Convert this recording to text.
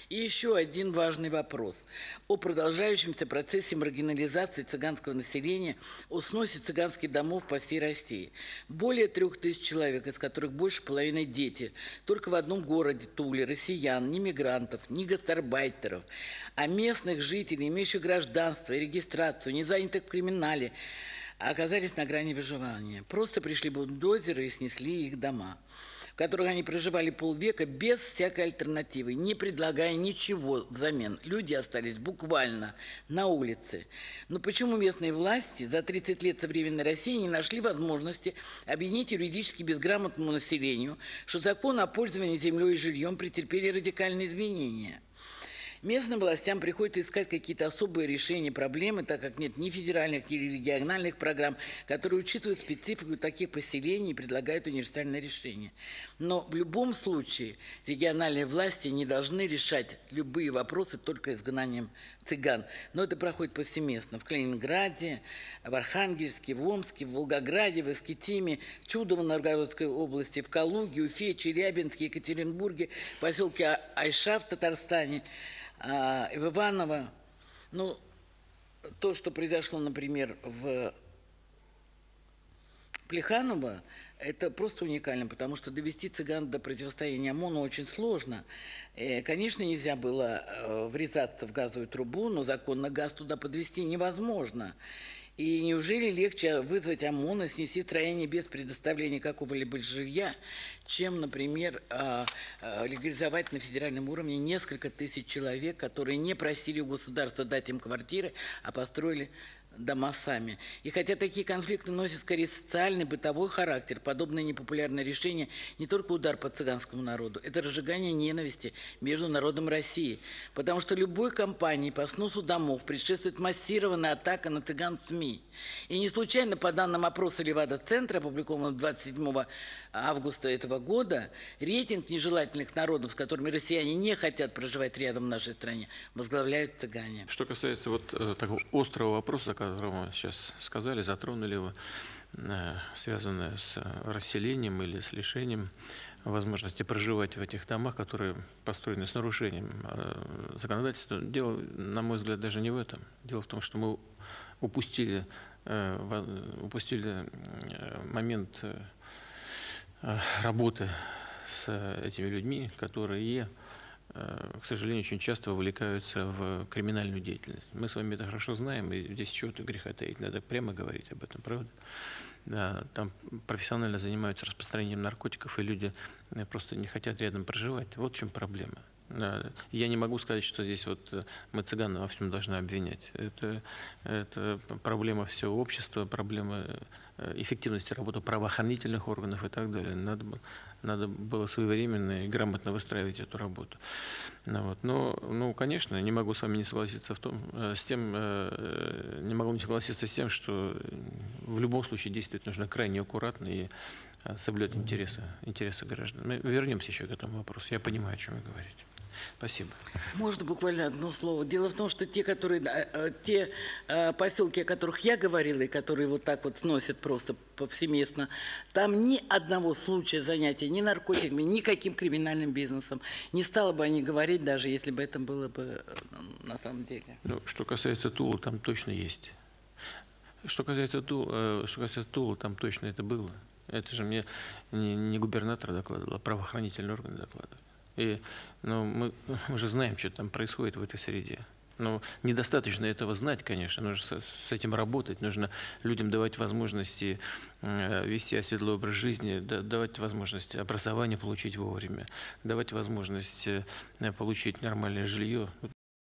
И еще один важный вопрос о продолжающемся процессе маргинализации цыганского населения, о сносе цыганских домов по всей России. Более 3000 человек, из которых больше половины дети, только в одном городе Туле, россиян, ни мигрантов, ни гастарбайтеров, а местных жителей, имеющих гражданство и регистрацию, не занятых в криминале, оказались на грани выживания. Просто пришли бульдозеры и снесли их дома, в которых они проживали полвека без всякой альтернативы, не предлагая ничего взамен. Люди остались буквально на улице. Но почему местные власти за 30 лет современной России не нашли возможности объяснить юридически безграмотному населению, что закон о пользовании землей и жильем претерпели радикальные изменения? Местным властям приходится искать какие-то особые решения проблемы, так как нет ни федеральных, ни региональных программ, которые учитывают специфику таких поселений и предлагают универсальное решение. Но в любом случае региональные власти не должны решать любые вопросы только изгнанием цыган. Но это проходит повсеместно. В Калининграде, в Архангельске, в Омске, в Волгограде, в Искитиме, в Чудово Новгородской области, в Калуге, Уфе, Челябинске, Екатеринбурге, в поселке Айша в Татарстане, в Иваново. Ну, то, что произошло, например, в Плеханово, это просто уникально, потому что довести цыган до противостояния ОМОНу очень сложно. Конечно, нельзя было врезаться в газовую трубу, но законно газ туда подвести невозможно. И неужели легче вызвать ОМОН и снести строение без предоставления какого-либо жилья, чем, например, легализовать на федеральном уровне несколько тысяч человек, которые не просили у государства дать им квартиры, а построили дома сами. И хотя такие конфликты носят скорее социальный, бытовой характер, подобное непопулярное решение не только удар по цыганскому народу, это разжигание ненависти между народом России. Потому что любой кампании по сносу домов предшествует массированная атака на цыган в СМИ. И не случайно, по данным опроса Левада-центра, опубликованного 27 августа этого года, рейтинг нежелательных народов, с которыми россияне не хотят проживать рядом в нашей стране, возглавляют цыгане. Что касается вот такого острого вопроса, о котором вы сейчас сказали, затронули его, связанное с расселением или с лишением возможности проживать в этих домах, которые построены с нарушением законодательства. Дело, на мой взгляд, даже не в этом. Дело в том, что мы упустили момент работы с этими людьми, которые, к сожалению, очень часто вовлекаются в криминальную деятельность. Мы с вами это хорошо знаем, и здесь чего-то греха таить, надо прямо говорить об этом, правда? Да, там профессионально занимаются распространением наркотиков, и люди просто не хотят рядом проживать. Вот в чем проблема. Я не могу сказать, что здесь вот мы цыган во всем должны обвинять. Это проблема всего общества, проблема эффективности работы правоохранительных органов и так далее. Надо было своевременно и грамотно выстраивать эту работу. Ну, конечно, не могу с вами не согласиться не могу не согласиться с тем, что в любом случае действовать нужно крайне аккуратно и соблюдать интересы граждан. Мы вернемся еще к этому вопросу. Я понимаю, о чем вы говорите. Спасибо. Можно буквально одно слово? Дело в том, что те поселки, о которых я говорила, и которые вот так вот сносят просто повсеместно, там ни одного случая занятия ни наркотиками, никаким криминальным бизнесом. Не стало бы они говорить, даже если бы это было бы на самом деле. Ну, что касается Тулы, там точно есть. Что касается Тулы, там точно это было. Это же мне не губернатор докладывал, а правоохранительные органы докладывали. Мы же знаем, что там происходит в этой среде. Но недостаточно этого знать, конечно, нужно с этим работать, нужно людям давать возможности вести оседлый образ жизни, давать возможность образования получить вовремя, давать возможность получить нормальное жилье.